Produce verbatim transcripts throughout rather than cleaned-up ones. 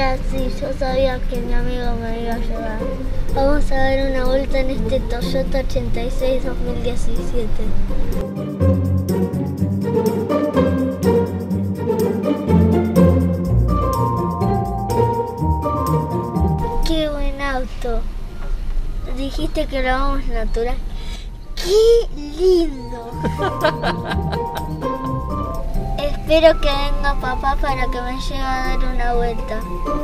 Hola, sí, yo sabía que mi amigo me iba a llevar. Vamos a dar una vuelta en este Toyota ochenta y seis dos mil diecisiete. ¡Qué buen auto! Dijiste que lo vamos natural. ¡Qué lindo! Espero que venga papá para que me lleve a dar una vuelta.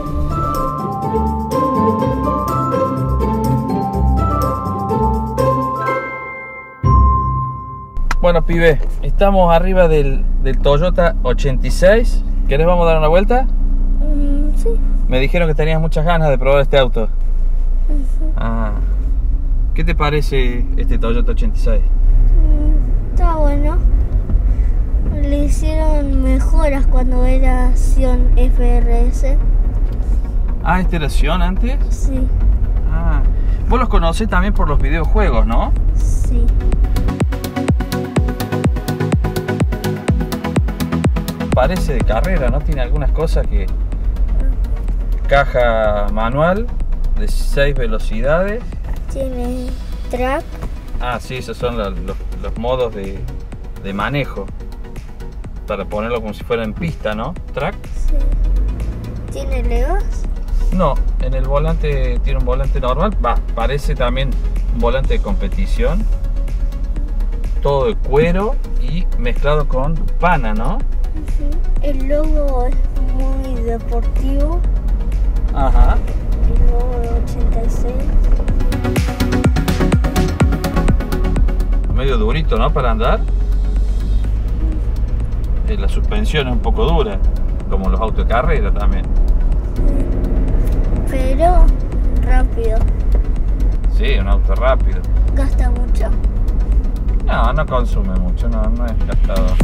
Bueno, pibe, estamos arriba del, del Toyota ochenta y seis. ¿Querés vamos a dar una vuelta? Mm, sí. Me dijeron que tenías muchas ganas de probar este auto. Uh-huh. Ah, ¿qué te parece este Toyota ochenta y seis? Mm, está bueno. Le hicieron mejoras cuando era Sion F R S. Ah, ¿este era Sion antes? Sí. Ah, vos los conocés también por los videojuegos, ¿no? Sí. Parece de carrera, ¿no? Tiene algunas cosas que... Caja manual de seis velocidades. Tiene track. Ah, sí, esos son los, los, los modos de, de manejo. Para ponerlo como si fuera en pista, ¿no? Track. Sí. ¿Tiene legos? No, en el volante tiene un volante normal. Va, parece también un volante de competición. Todo de cuero y mezclado con pana, ¿no? Sí. El logo es muy deportivo. Ajá. El logo de ochenta y seis. Medio durito, ¿no? Para andar. Eh, la suspensión es un poco dura, como los autos de carrera también. Pero rápido. Sí, un auto rápido. Gasta mucho. No, no consume mucho, no, no es gastador.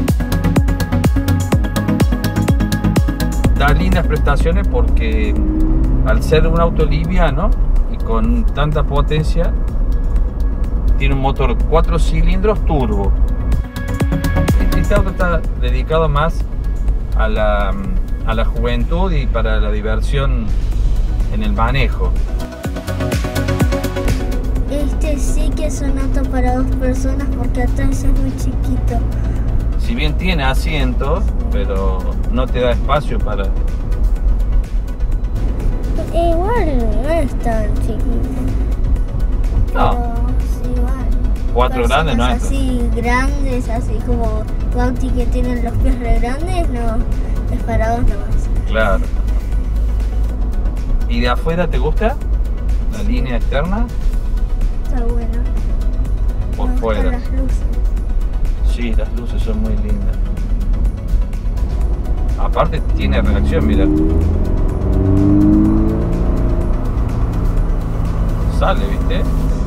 Da lindas prestaciones porque al ser un auto liviano y con tanta potencia, tiene un motor cuatro cilindros turbo. Este auto está dedicado más a la, a la juventud y para la diversión en el manejo. Este sí que es un auto para dos personas porque atrás es muy chiquito. Si bien tiene asientos, pero no te da espacio para... Igual no es tan chiquito. No. Pero sí, igual. Cuatro grandes no es. Así grandes, así como Bauti que tienen los pies re grandes, no, es para dos nomás. Claro. ¿Y de afuera te gusta? ¿La línea externa? Está buena. Por Me fuera. gustan las luces. Sí, las luces son muy lindas. Aparte tiene reacción, mira. Sale, ¿viste?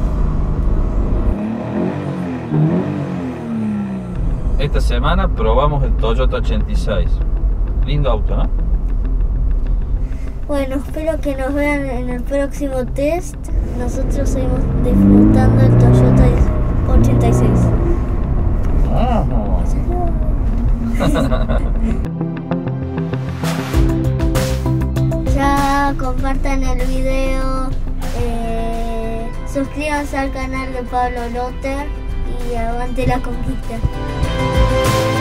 Esta semana probamos el Toyota ochenta y seis. Lindo auto, ¿no? Bueno, espero que nos vean en el próximo test. Nosotros seguimos disfrutando el Toyota ochenta y seis. Oh. Ya compartan el video, eh, suscríbanse al canal de Pablo Lotter y aguante la conquista.